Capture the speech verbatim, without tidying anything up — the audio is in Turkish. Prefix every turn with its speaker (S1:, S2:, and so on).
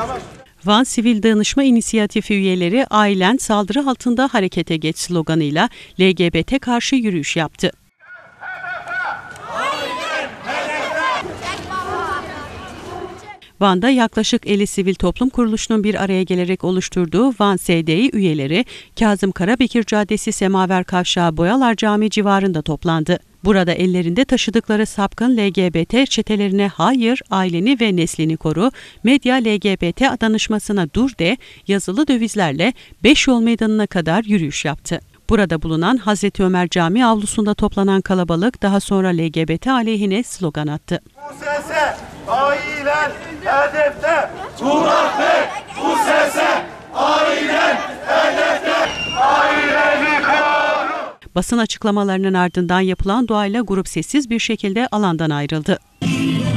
S1: Van Sivil Dayanışma İnisiyatifi üyeleri "Ailen saldırı altında harekete geç" sloganıyla L G B T karşı yürüyüş yaptı. Van'da yaklaşık elli sivil toplum kuruluşunun bir araya gelerek oluşturduğu Van S D İ üyeleri Kazım Karabekir Caddesi Semaver Kavşağı Boyalar Camii civarında toplandı. Burada ellerinde taşıdıkları sapkın L G B T çetelerine "Hayır, aileni ve neslini koru, medya L G B T danışmasına dur de" yazılı dövizlerle Beş Yol Meydanı'na kadar yürüyüş yaptı. Burada bulunan Hazreti Ömer Camii avlusunda toplanan kalabalık daha sonra L G B T aleyhine slogan attı.
S2: Bu sese ailen hedefte, Tuğrak Bey, bu sese ailen hedefte, aileni koru.
S1: Basın açıklamalarının ardından yapılan duayla grup sessiz bir şekilde alandan ayrıldı.